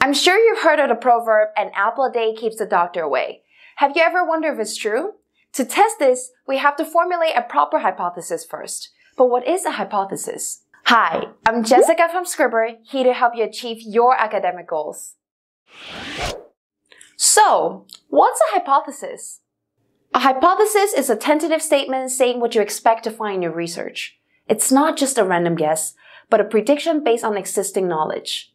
I'm sure you've heard of the proverb, an apple a day keeps the doctor away. Have you ever wondered if it's true? To test this, we have to formulate a proper hypothesis first. But what is a hypothesis? Hi, I'm Jessica from Scribbr, here to help you achieve your academic goals. So, what's a hypothesis? A hypothesis is a tentative statement saying what you expect to find in your research. It's not just a random guess, but a prediction based on existing knowledge.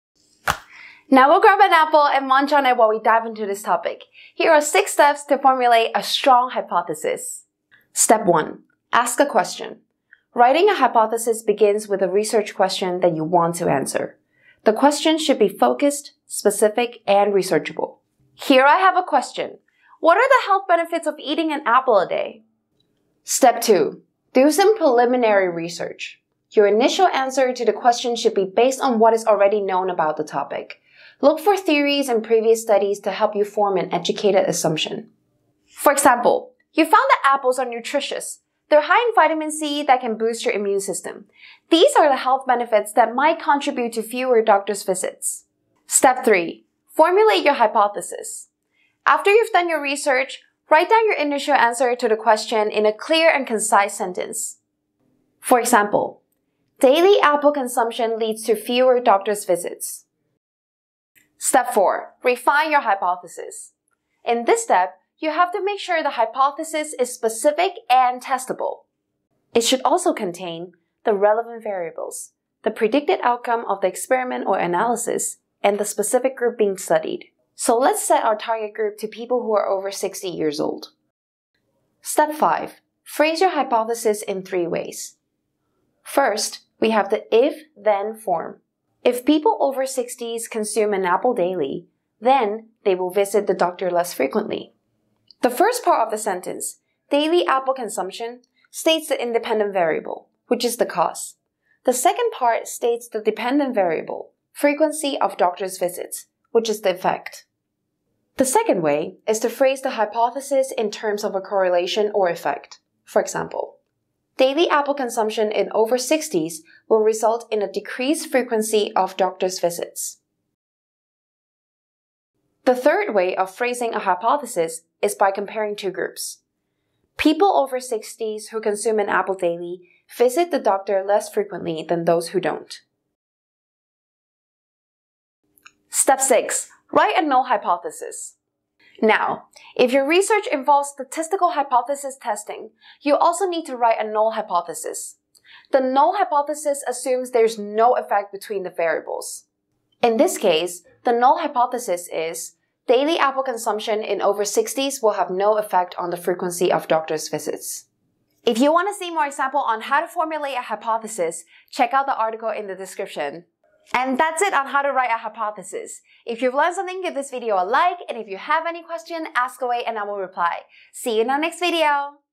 Now we'll grab an apple and munch on it while we dive into this topic. Here are 6 steps to formulate a strong hypothesis. Step 1. Ask a question. Writing a hypothesis begins with a research question that you want to answer. The question should be focused, specific, and researchable. Here I have a question. What are the health benefits of eating an apple a day? Step 2. Do some preliminary research. Your initial answer to the question should be based on what is already known about the topic. Look for theories and previous studies to help you form an educated assumption. For example, you found that apples are nutritious. They're high in vitamin C that can boost your immune system. These are the health benefits that might contribute to fewer doctor's visits. Step 3. Formulate your hypothesis. After you've done your research, write down your initial answer to the question in a clear and concise sentence. For example, daily apple consumption leads to fewer doctor's visits. Step 4. Refine your hypothesis. In this step, you have to make sure the hypothesis is specific and testable. It should also contain the relevant variables, the predicted outcome of the experiment or analysis, and the specific group being studied. So let's set our target group to people who are over 60 years old. Step 5. Phrase your hypothesis in 3 ways. First, we have the if-then form. If people over 60s consume an apple daily, then they will visit the doctor less frequently. The first part of the sentence, daily apple consumption, states the independent variable, which is the cause. The second part states the dependent variable, frequency of doctor's visits, which is the effect. The second way is to phrase the hypothesis in terms of a correlation or effect. For example, daily apple consumption in over 60s will result in a decreased frequency of doctor's visits. The third way of phrasing a hypothesis is by comparing 2 groups. People over 60s who consume an apple daily visit the doctor less frequently than those who don't. Step 6. Write a null hypothesis. Now, if your research involves statistical hypothesis testing, you also need to write a null hypothesis. The null hypothesis assumes there's no effect between the variables. In this case, the null hypothesis is daily apple consumption in over 60s will have no effect on the frequency of doctor's visits. If you want to see more examples on how to formulate a hypothesis, check out the article in the description. And that's it on how to write a hypothesis. If you've learned something, give this video a like, and if you have any question, ask away and I will reply. See you in our next video!